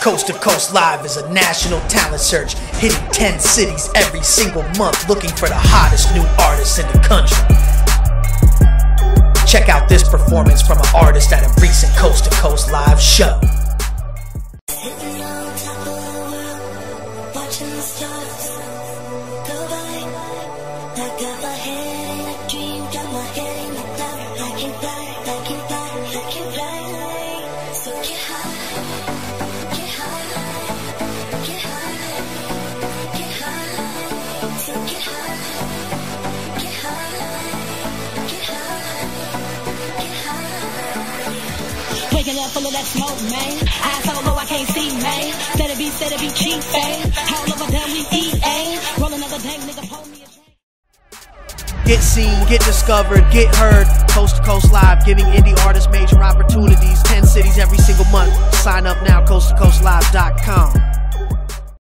Coast to Coast Live is a national talent search, hitting 10 cities every single month, looking for the hottest new artists in the country. Check out this performance from an artist at a recent Coast to Coast Live show. Waking up full of that smoke, man. Eyes so low I can't see, man. Said it be cheap, fame. All over them we eat, aim. Roll another dang nigga, pull me a drink. Get seen, get discovered, get heard. Coast to Coast Live, giving indie artists major opportunities. 10 cities every single month. Sign up now, coasttocoastlive.com.